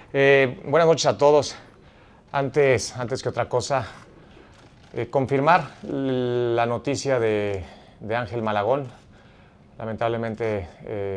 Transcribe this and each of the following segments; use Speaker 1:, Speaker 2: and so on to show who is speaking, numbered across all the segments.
Speaker 1: Buenas noches a todos. Antes que otra cosa, confirmar la noticia de Ángel Malagón. Lamentablemente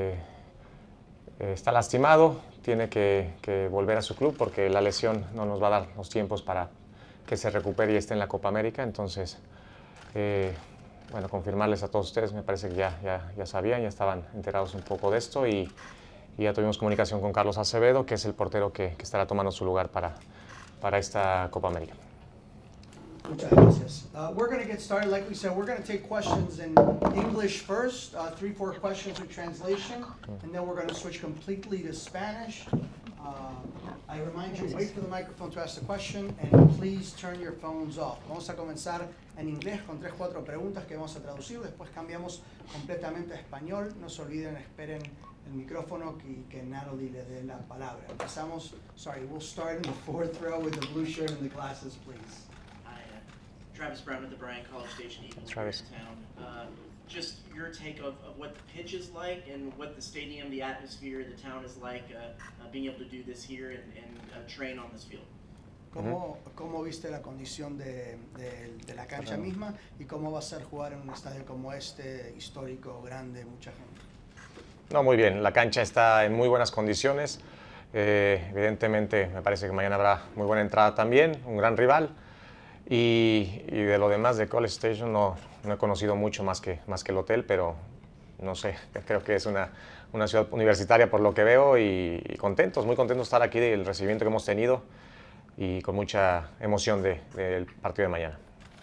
Speaker 1: está lastimado, tiene que volver a su club porque la lesión no nos va a dar los tiempos para que se recupere y esté en la Copa América. Entonces, bueno, confirmarles a todos ustedes, me parece que ya sabían, ya estaban enterados un poco de esto y ya tuvimos comunicación con Carlos Acevedo, que es el portero que estará tomando su lugar para esta Copa América.
Speaker 2: Muchas gracias. We're going to get started. Like we said, we're going to take questions in English first, 3-4 questions with translation, and then we're going to switch completely to Spanish. I remind you, wait for the microphone to ask the question, and please turn your phones off. Vamos a comenzar en inglés con 3-4 preguntas que vamos a traducir, después cambiamos completamente a español. No se olviden, esperen el micrófono y que Natalie le dé la palabra. Empezamos, we'll start in the fourth row with the blue shirt and the glasses, please.
Speaker 3: Travis Brown at the Bryan College Station Eagles
Speaker 1: Travis.
Speaker 3: town. Just your take of what the pitch is like and what the stadium, the atmosphere, the town is like, being able to do this here and train on this field.
Speaker 2: ¿Cómo viste la condición de la cancha misma y cómo va a ser jugar en un estadio como este, histórico, grande, mucha gente?
Speaker 1: No, muy bien, la cancha está en muy buenas condiciones. Evidentemente, me parece que mañana habrá muy buena entrada también, un gran rival. Y de lo demás de College Station no he conocido mucho más que el hotel, pero no sé, creo que es una ciudad universitaria por lo que veo y contentos, muy contentos de estar aquí del recibimiento que hemos tenido y con mucha emoción del partido de mañana.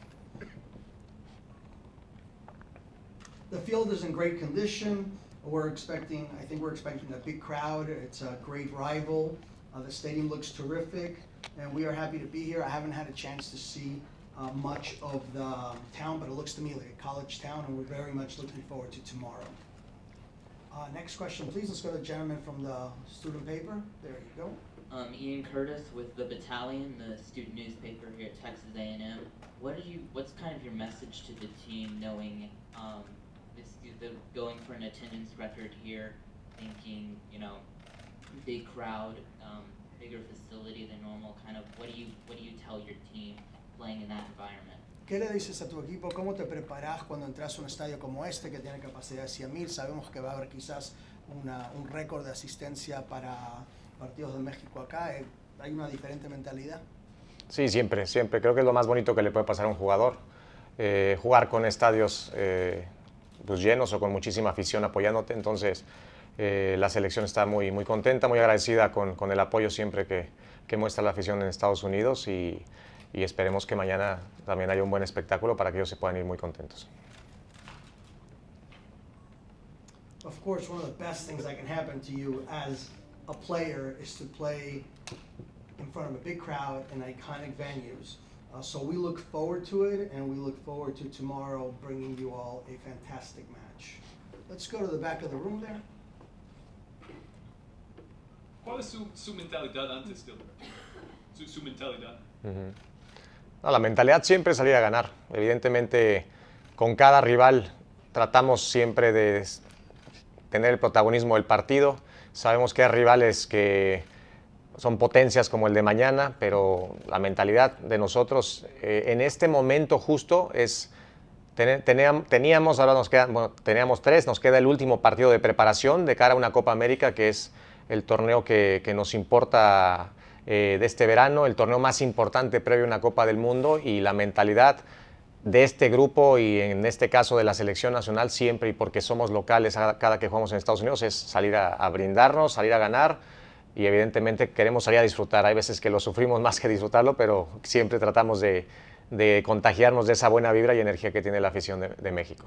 Speaker 2: The field is in great condition. I think we're expecting a big crowd. It's a great rival. The stadium looks terrific, and we are happy to be here. I haven't had a chance to see much of the town, but it looks to me like a college town, and we're very much looking forward to tomorrow. Next question, please. Let's go to the gentleman from the student paper. There you go.
Speaker 4: Ian Curtis with The Battalion, the student newspaper here at Texas A&M. What's kind of your message to the team, knowing going for an attendance record here, thinking, big crowd, bigger facility than normal, what do you tell your team playing in that environment?
Speaker 2: ¿Qué le dices a tu equipo? ¿Cómo te preparas cuando entras a un estadio como este que tiene capacidad de 100,000? Sabemos que va a haber quizás un récord de asistencia para partidos de México acá. ¿Hay una diferente mentalidad?
Speaker 1: Sí, siempre. Creo que es lo más bonito que le puede pasar a un jugador. Jugar con estadios pues llenos o con muchísima afición apoyándote. Entonces, la selección está muy contenta, muy agradecida con el apoyo siempre que muestra la afición en Estados Unidos y esperemos que mañana también haya un buen espectáculo para que ellos se puedan ir muy contentos.
Speaker 2: Of course, one of the best things that can happen to you as a player is to play in front of a big crowd in iconic venues. So we look forward to it, and we look forward to tomorrow bringing you all a fantastic match. Let's go to the back of the room there.
Speaker 5: ¿Cuál es su mentalidad antes del su mentalidad?
Speaker 1: No, la mentalidad siempre es salir a ganar. Evidentemente, con cada rival tratamos siempre de tener el protagonismo del partido. Sabemos que hay rivales que son potencias como el de mañana, pero la mentalidad de nosotros en este momento justo es... Teníamos, ahora nos quedan, teníamos 3, nos queda el último partido de preparación de cara a una Copa América, que es el torneo que nos importa de este verano, el torneo más importante previo a una Copa del Mundo, y la mentalidad de este grupo y en este caso de la selección nacional siempre, y porque somos locales cada que jugamos en Estados Unidos, es salir a brindarnos, salir a ganar, y evidentemente queremos salir a disfrutar. Hay veces que lo sufrimos más que disfrutarlo, pero siempre tratamos de contagiarnos de esa buena vibra y energía que tiene la afición de México.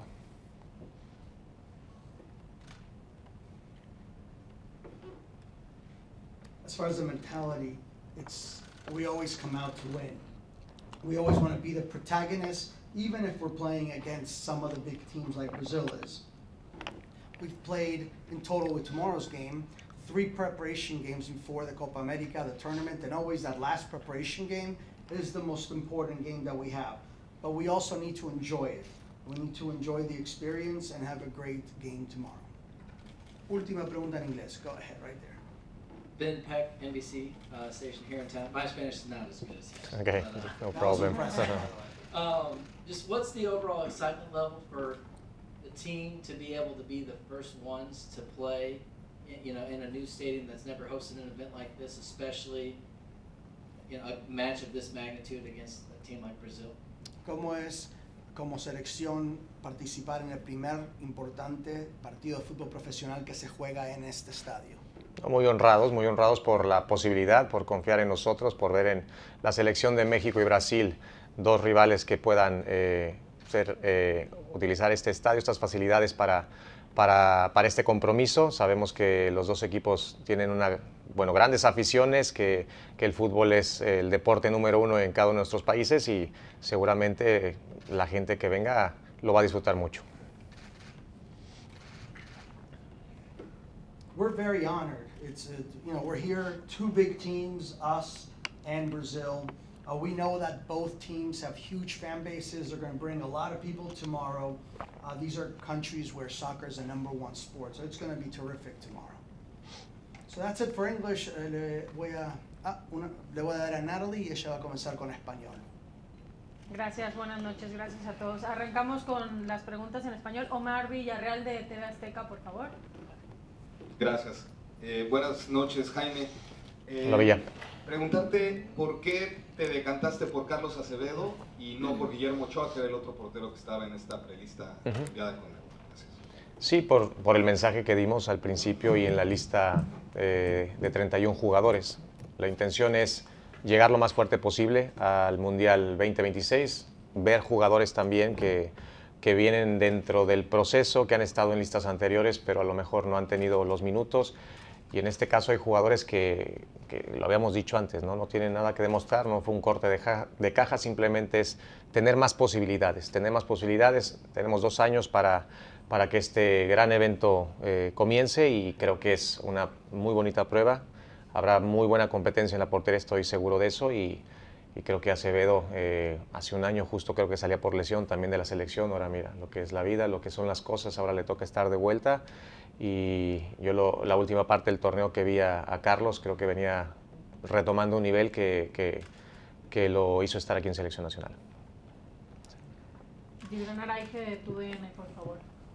Speaker 2: As far as the mentality, we always come out to win. We always want to be the protagonist, even if we're playing against some of the big teams like Brazil is. We've played in total with tomorrow's game 3 preparation games before the Copa America, the tournament, and always that last preparation game is the most important game that we have. But we also need to enjoy it. We need to enjoy the experience and have a great game tomorrow. Última pregunta en inglés. Go ahead, right there.
Speaker 6: Ben Peck, NBC station here in town. My Spanish is not as good as yours.
Speaker 1: Okay, no problem.
Speaker 6: Just what's the overall excitement level for the team to be able to be the first ones to play, in a new stadium that's never hosted an event like this, especially, a match of this magnitude against a team like Brazil?
Speaker 2: ¿Cómo es como selección participar en el primer importante partido de fútbol profesional que se juega en este estadio?
Speaker 1: Muy honrados por la posibilidad, por confiar en nosotros, por ver en la selección de México y Brasil dos rivales que puedan utilizar este estadio, estas facilidades para este compromiso. Sabemos que los dos equipos tienen grandes aficiones, que el fútbol es el deporte número uno en cada uno de nuestros países y seguramente la gente que venga lo va a disfrutar mucho.
Speaker 2: We're very honored. We're here, two big teams, us and Brazil. We know that both teams have huge fan bases. They're going to bring a lot of people tomorrow. These are countries where soccer is the #1 sport, so it's going to be terrific tomorrow. So that's it for English. Le voy a dar a Natalie y ella va a comenzar con español.
Speaker 7: Gracias, buenas noches, gracias a todos. Arrancamos con las preguntas en español. Omar Villarreal de TV Azteca, por favor.
Speaker 8: Gracias. Buenas noches, Jaime.
Speaker 1: Hola, Villa.
Speaker 8: Preguntarte por qué te decantaste por Carlos Acevedo y no por Guillermo Ochoa, que era el otro portero que estaba en esta prelista enviada con él. Gracias.
Speaker 1: Sí, por el mensaje que dimos al principio y en la lista de 31 jugadores. La intención es llegar lo más fuerte posible al Mundial 2026, ver jugadores también que vienen dentro del proceso, que han estado en listas anteriores, pero a lo mejor no han tenido los minutos. Y en este caso hay jugadores que lo habíamos dicho antes, no tienen nada que demostrar, no fue un corte de caja, simplemente es tener más posibilidades. Tenemos 2 años para que este gran evento comience y creo que es una muy bonita prueba. Habrá muy buena competencia en la portería, estoy seguro de eso, y creo que Acevedo hace un año justo creo que salía por lesión también de la selección. Ahora mira lo que es la vida, lo que son las cosas, ahora le toca estar de vuelta. Y yo la última parte del torneo que vi a Carlos, creo que venía retomando un nivel que lo hizo estar aquí en Selección Nacional.
Speaker 7: Gibran Araige de TUDN, por favor.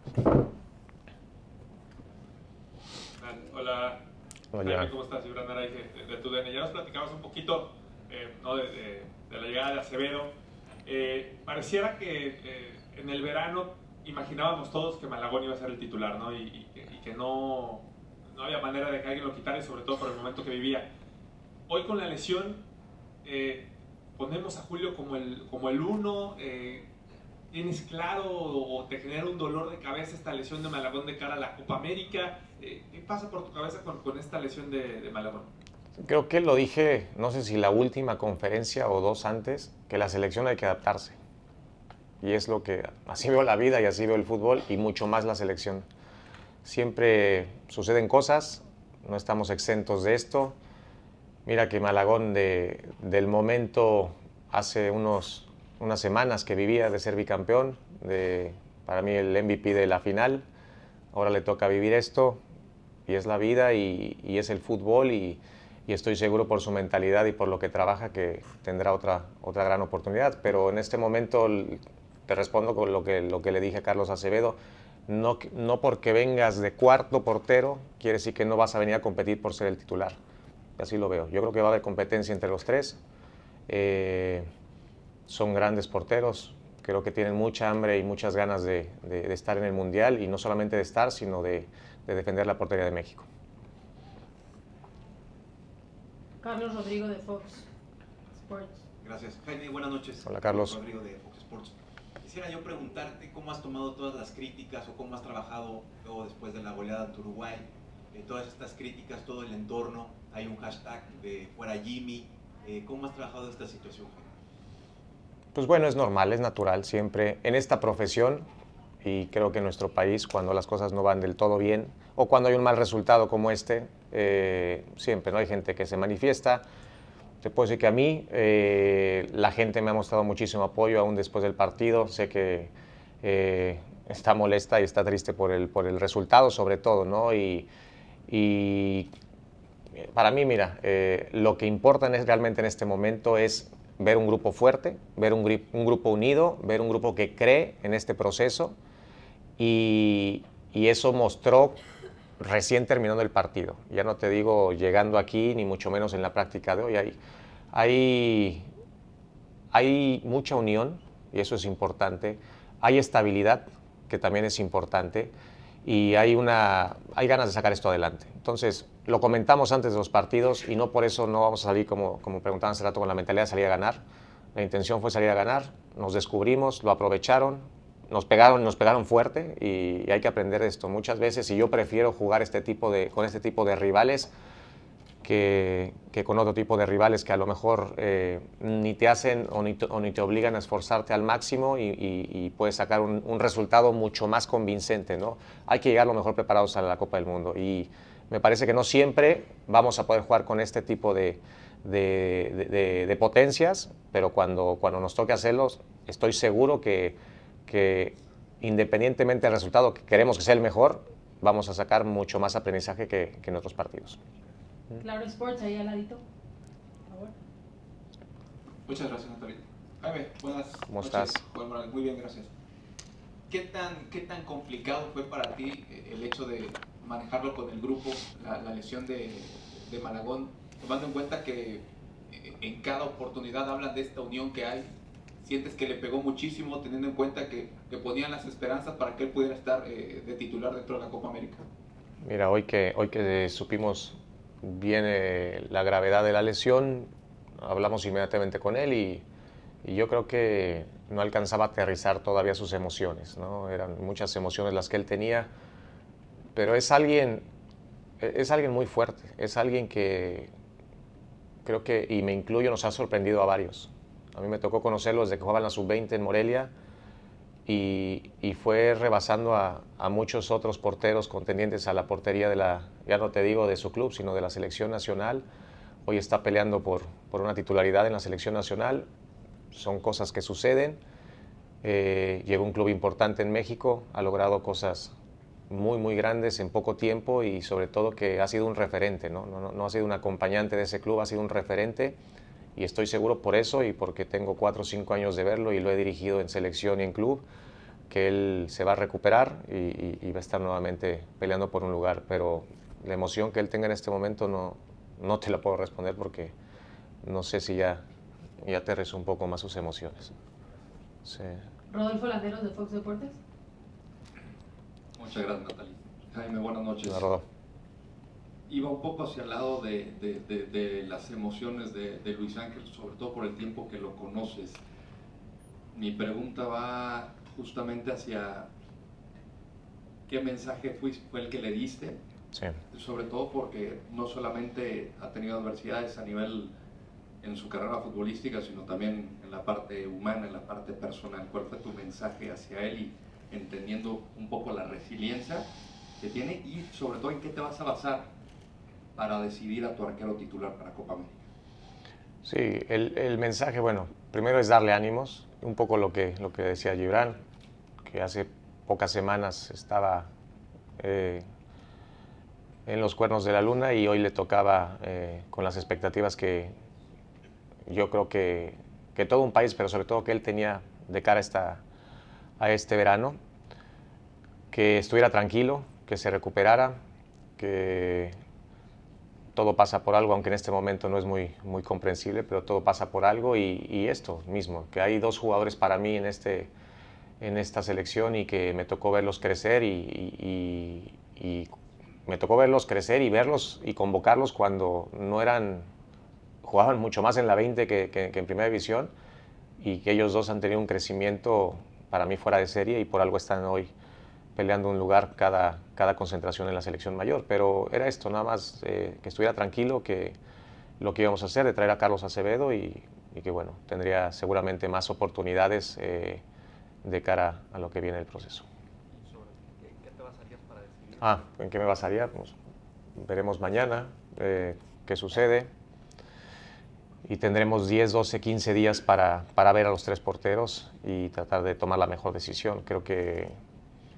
Speaker 5: Hola, Jaime, ¿cómo estás? Gibran Araige de TUDN. Ya nos platicabas un poquito de la llegada de Acevedo. Pareciera que en el verano imaginábamos todos que Malagón iba a ser el titular, ¿no? Y que no había manera de que alguien lo quitara, y sobre todo por el momento que vivía. Hoy con la lesión ponemos a Julio como el uno. ¿Tienes claro o te genera un dolor de cabeza esta lesión de Malagón de cara a la Copa América? ¿Qué pasa por tu cabeza con esta lesión de Malagón?
Speaker 1: Creo que lo dije, no sé si la última conferencia o 2 antes, que la selección hay que adaptarse. Y es lo que, así veo la vida y así veo el fútbol, y mucho más la selección. Siempre suceden cosas, no estamos exentos de esto. Mira que Malagón del momento hace unas semanas que vivía de ser bicampeón, para mí el MVP de la final, ahora le toca vivir esto, y es la vida y es el fútbol, y estoy seguro por su mentalidad y por lo que trabaja que tendrá otra gran oportunidad. Pero en este momento te respondo con lo que le dije a Carlos Acevedo. No porque vengas de cuarto portero quiere decir que no vas a venir a competir por ser el titular. Así lo veo. Yo creo que va a haber competencia entre los tres. Son grandes porteros. Creo que tienen mucha hambre y muchas ganas de estar en el Mundial, y no solamente de estar, sino de defender la portería de México.
Speaker 7: Carlos Rodrigo de Fox Sports.
Speaker 9: Gracias. Jaime, buenas noches.
Speaker 1: Hola, Carlos.
Speaker 9: Rodrigo de Fox Sports. Quisiera yo preguntarte cómo has tomado todas las críticas, o cómo has trabajado luego después de la goleada ante Uruguay, todas estas críticas, todo el entorno. Hay un hashtag de fuera Jimmy. ¿Cómo has trabajado esta situación, Jaime?
Speaker 1: Pues bueno, es normal, es natural siempre en esta profesión, y creo que en nuestro país, cuando las cosas no van del todo bien o cuando hay un mal resultado como este, siempre no hay gente que se manifiesta. Te puedo decir que a mí la gente me ha mostrado muchísimo apoyo aún después del partido. Sé que está molesta y está triste por el resultado, sobre todo, ¿no? Y Para mí, mira, lo que importa realmente en este momento es ver un grupo fuerte, ver un grupo unido, ver un grupo que cree en este proceso y eso mostró recién terminando el partido. Ya no te digo llegando aquí, ni mucho menos en la práctica de hoy. Hay mucha unión y eso es importante. Hay estabilidad, que también es importante, y hay ganas de sacar esto adelante. Entonces, lo comentamos antes de los partidos y no por eso no vamos a salir, como preguntaban hace rato, con la mentalidad de salir a ganar. La intención fue salir a ganar, nos descubrimos, lo aprovecharon, nos pegaron fuerte y hay que aprender de esto. Muchas veces, y yo prefiero jugar con este tipo de rivales que con otro tipo de rivales que a lo mejor ni te hacen o ni te obligan a esforzarte al máximo y puedes sacar un resultado mucho más convincente, ¿no? Hay que llegar lo mejor preparados a la Copa del Mundo y me parece que no siempre vamos a poder jugar con este tipo de potencias, pero cuando nos toque hacerlos, estoy seguro que independientemente del resultado, que queremos que sea el mejor, vamos a sacar mucho más aprendizaje que en otros partidos.
Speaker 7: Claro Sports, ahí al ladito, por favor.
Speaker 10: Muchas gracias, Natalia. Jaime, buenas
Speaker 1: ¿Cómo
Speaker 10: noches.
Speaker 1: estás?
Speaker 10: Juan Morales, muy bien, gracias. ¿Qué tan complicado fue para ti el hecho de manejarlo con el grupo, la lesión de Malagón, tomando en cuenta que en cada oportunidad hablan de esta unión que hay? ¿Sientes que le pegó muchísimo, teniendo en cuenta que ponían las esperanzas para que él pudiera estar de titular dentro de la Copa América?
Speaker 1: Mira, hoy que supimos bien la gravedad de la lesión, hablamos inmediatamente con él y yo creo que no alcanzaba a aterrizar todavía sus emociones, ¿no? Eran muchas emociones las que él tenía, pero es alguien muy fuerte, es alguien que creo que, y me incluyo, nos ha sorprendido a varios. A mí me tocó conocerlo desde que jugaba en la Sub-20 en Morelia y fue rebasando a muchos otros porteros contendientes a la portería ya no te digo de su club, sino de la selección nacional. Hoy está peleando por una titularidad en la selección nacional. Son cosas que suceden. Llegó a un club importante en México, ha logrado cosas muy, muy grandes en poco tiempo y sobre todo que ha sido un referente, ¿no? No ha sido un acompañante de ese club, ha sido un referente. Y estoy seguro por eso y porque tengo 4 o 5 años de verlo y lo he dirigido en selección y en club, que él se va a recuperar y va a estar nuevamente peleando por un lugar. Pero la emoción que él tenga en este momento no te la puedo responder porque no sé si ya aterrizó un poco más sus emociones. Sí.
Speaker 7: Rodolfo Landeros de Fox Deportes.
Speaker 11: Muchas gracias, Natalia. Jaime, buenas noches.
Speaker 1: Hola, Rodolfo.
Speaker 11: Iba un poco hacia el lado de las emociones de Luis Ángel, sobre todo por el tiempo que lo conoces. Mi pregunta va justamente hacia qué mensaje fue el que le diste,
Speaker 1: sí.
Speaker 11: Sobre todo porque no solamente ha tenido adversidades a nivel en su carrera futbolística, sino también en la parte humana, en la parte personal. ¿Cuál fue tu mensaje hacia él y entendiendo un poco la resiliencia que tiene y sobre todo en qué te vas a basar para decidir a tu arquero titular para Copa América?
Speaker 1: Sí, el mensaje, bueno, primero es darle ánimos, un poco lo que decía Gibran, que hace pocas semanas estaba en los cuernos de la luna y hoy le tocaba con las expectativas que yo creo que todo un país, pero sobre todo que él tenía de cara a este verano, que estuviera tranquilo, que se recuperara, que todo pasa por algo, aunque en este momento no es muy comprensible, pero todo pasa por algo y esto mismo, que hay 2 jugadores para mí en esta selección y que me tocó verlos crecer y me tocó verlos crecer y verlos y convocarlos cuando jugaban mucho más en la 20 que en Primera División y que ellos 2 han tenido un crecimiento para mí fuera de serie y por algo están hoy peleando un lugar cada concentración en la selección mayor, pero era esto, nada más que estuviera tranquilo, que lo que íbamos a hacer, de traer a Carlos Acevedo y que bueno, tendría seguramente más oportunidades de cara a lo que viene el proceso.
Speaker 10: ¿Qué te basarías para decidir?
Speaker 1: ¿En qué me basaría? Pues, veremos mañana qué sucede y tendremos 10, 12, 15 días para ver a los 3 porteros y tratar de tomar la mejor decisión. Creo que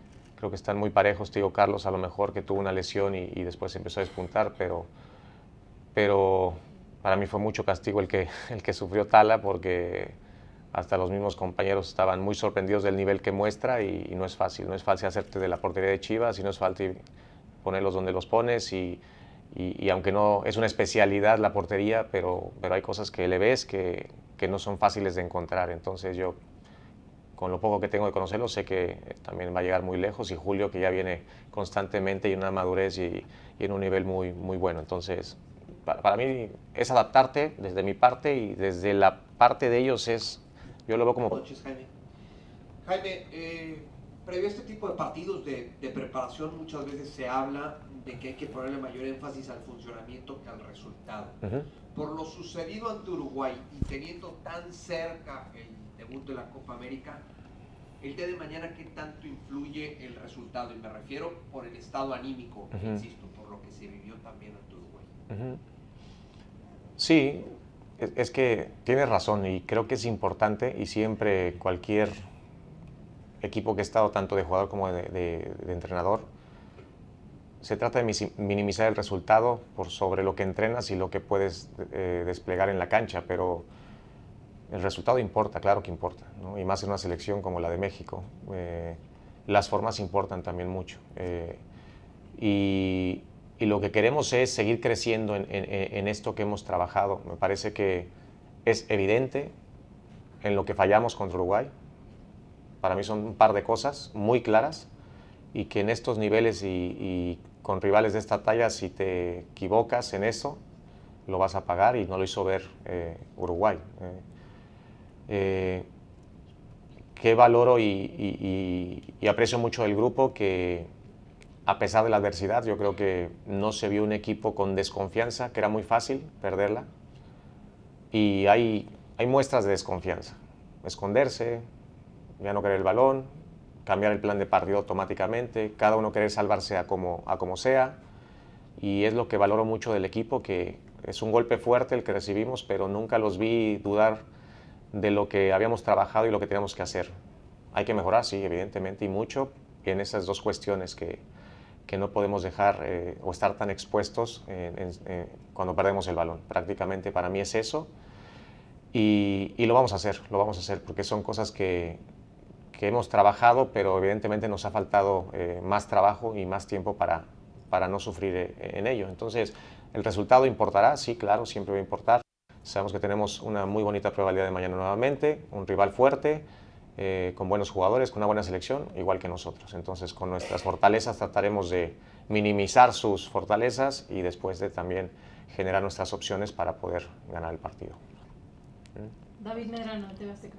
Speaker 1: están muy parejos. Te digo, Carlos a lo mejor que tuvo una lesión y después empezó a despuntar, pero pero para mí fue mucho castigo el que sufrió Tala, porque hasta los mismos compañeros estaban muy sorprendidos del nivel que muestra y no es fácil hacerte de la portería de Chivas y no es fácil ponerlos donde los pones y aunque no es una especialidad la portería, pero hay cosas que le ves que no son fáciles de encontrar. Entonces yo, con lo poco que tengo de conocerlo, sé que también va a llegar muy lejos, y Julio, que ya viene constantemente y en una madurez y en un nivel muy, muy bueno. Entonces, para mí es adaptarte desde mi parte, y desde la parte de ellos yo lo veo como...
Speaker 12: Buenas noches, Jaime. Jaime, previo a este tipo de partidos de preparación, muchas veces se habla de que hay que ponerle mayor énfasis al funcionamiento que al resultado. Por lo sucedido ante Uruguay y teniendo tan cerca el debut de la Copa América, el día de mañana, ¿qué tanto influye el resultado? Y me refiero por el estado anímico, insisto, por lo que se vivió también ante Uruguay.
Speaker 1: Sí, es que tienes razón, y creo que es importante, y siempre cualquier equipo que ha estado tanto de jugador como de entrenador, se trata de minimizar el resultado por sobre lo que entrenas y lo que puedes desplegar en la cancha, pero el resultado importa, claro que importa, ¿no? Y más en una selección como la de México. Las formas importan también mucho. Y lo que queremos es seguir creciendo en esto que hemos trabajado. Me parece que es evidente en lo que fallamos contra Uruguay. Para mí son un par de cosas muy claras, y que en estos niveles y con rivales de esta talla, si te equivocas en eso, lo vas a pagar, y no lo hizo ver Uruguay. Que valoro y aprecio mucho del grupo, que a pesar de la adversidad, yo creo que no se vio un equipo con desconfianza, que era muy fácil perderla, y hay muestras de desconfianza, esconderse, ya no querer el balón, cambiar el plan de partido automáticamente, cada uno querer salvarse a como sea, y es lo que valoro mucho del equipo, que es un golpe fuerte el que recibimos, pero nunca los vi dudar de lo que habíamos trabajado y lo que teníamos que hacer. Hay que mejorar, sí, evidentemente, y mucho en esas dos cuestiones que no podemos dejar o estar tan expuestos cuando perdemos el balón. Prácticamente para mí es eso, y lo vamos a hacer, porque son cosas que hemos trabajado, pero evidentemente nos ha faltado más trabajo y más tiempo para no sufrir en ello. Entonces, ¿el resultado importará? Sí, claro, siempre va a importar. Sabemos que tenemos una muy bonita probabilidad de mañana nuevamente, un rival fuerte, con buenos jugadores, con una buena selección, igual que nosotros. Entonces, con nuestras fortalezas trataremos de minimizar sus fortalezas y después de también generar nuestras opciones para poder ganar el partido.
Speaker 7: David Medrano, TV Azteca.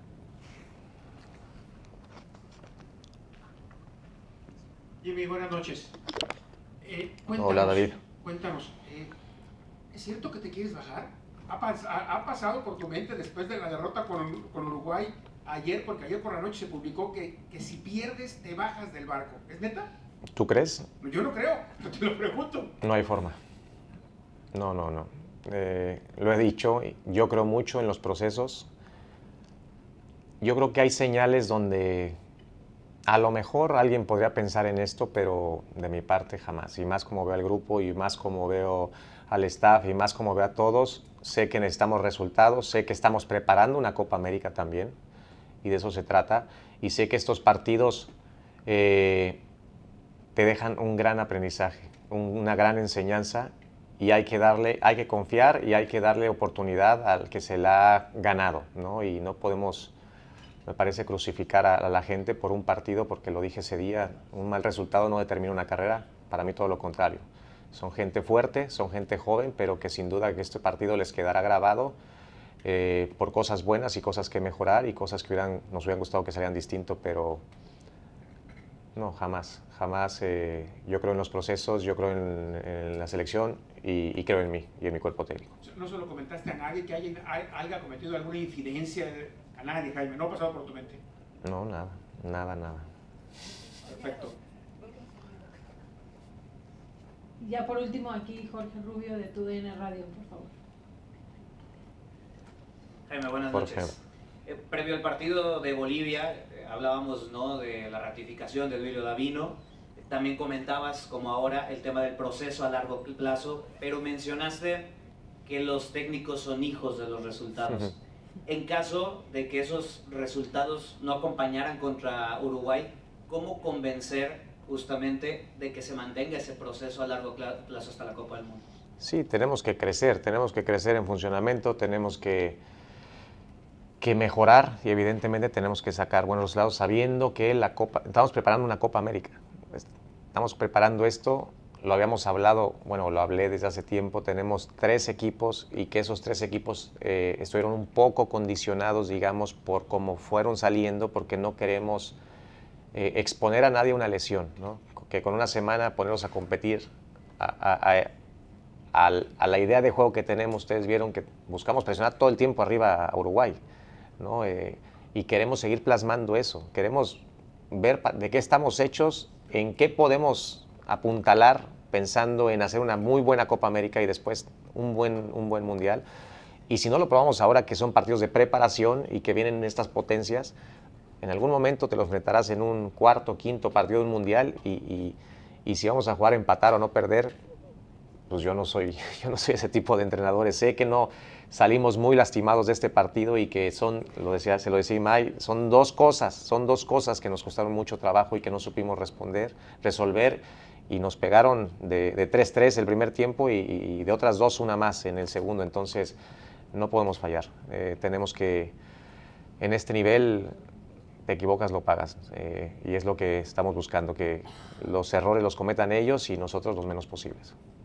Speaker 13: Jimmy, buenas noches.
Speaker 1: Hola, David.
Speaker 13: Cuéntanos, ¿es cierto que te quieres bajar? ¿Ha pasado por tu mente después de la derrota con Uruguay ayer? Porque ayer por la noche se publicó que si pierdes te bajas del barco. ¿Es neta?
Speaker 1: ¿Tú crees?
Speaker 13: Yo no creo, te lo pregunto.
Speaker 1: No hay forma. No. Lo he dicho, yo creo mucho en los procesos. Yo creo que hay señales donde a lo mejor alguien podría pensar en esto, pero de mi parte jamás. Y más como veo al grupo, y más como veo al staff, y más como veo a todos, sé que necesitamos resultados, sé que estamos preparando una Copa América también, y de eso se trata. Y sé que estos partidos te dejan un gran aprendizaje, una gran enseñanza, y hay que confiar y hay que darle oportunidad al que se la ha ganado, ¿no? Y no podemos, me parece, crucificar a la gente por un partido, porque lo dije ese día, un mal resultado no determina una carrera, para mí todo lo contrario. Son gente fuerte, son gente joven, pero que sin duda que este partido les quedará grabado por cosas buenas y cosas que mejorar y cosas que nos hubieran gustado que salieran distinto, pero no, jamás. Yo creo en los procesos, yo creo en la selección y creo en mí y en mi cuerpo técnico.
Speaker 13: ¿No se lo comentaste a nadie que alguien haya cometido alguna incidencia? A nadie, Jaime, ¿no ha pasado por tu mente?
Speaker 1: No, nada.
Speaker 13: Perfecto.
Speaker 7: Ya por último aquí Jorge Rubio de TUDN Radio, por favor.
Speaker 14: Jaime, buenas
Speaker 1: Jorge.
Speaker 14: noches. Previo al partido de Bolivia, hablábamos, ¿no?, de la ratificación de Duilio Davino. También comentabas, como ahora, el tema del proceso a largo plazo, pero mencionaste que los técnicos son hijos de los resultados. En caso de que esos resultados no acompañaran contra Uruguay, ¿cómo convencer justamente de que se mantenga ese proceso a largo plazo hasta la Copa del Mundo?
Speaker 1: Sí, tenemos que crecer en funcionamiento, tenemos que mejorar y evidentemente tenemos que sacar buenos resultados sabiendo que estamos preparando una Copa América. Estamos preparando esto, lo habíamos hablado, bueno, lo hablé desde hace tiempo, tenemos 3 equipos y que esos 3 equipos estuvieron un poco condicionados, digamos, por cómo fueron saliendo, porque no queremos exponer a nadie a una lesión, ¿no? Que con una semana ponerlos a competir a la idea de juego que tenemos. Ustedes vieron que buscamos presionar todo el tiempo arriba a Uruguay, ¿no? Y queremos seguir plasmando eso, queremos ver de qué estamos hechos, en qué podemos apuntalar pensando en hacer una muy buena Copa América y después un buen Mundial. Y si no lo probamos ahora, que son partidos de preparación y que vienen estas potencias, en algún momento te los enfrentarás en un cuarto, quinto partido de un Mundial y si vamos a jugar, empatar o no perder, pues yo no soy ese tipo de entrenadores. Sé que no salimos muy lastimados de este partido y que se lo decía Imai, son dos cosas que nos costaron mucho trabajo y que no supimos resolver y nos pegaron de 3-3 el primer tiempo y de otras 2 una más en el segundo. Entonces no podemos fallar. Tenemos que, en este nivel, te equivocas, lo pagas. Y es lo que estamos buscando, que los errores los cometan ellos y nosotros los menos posibles.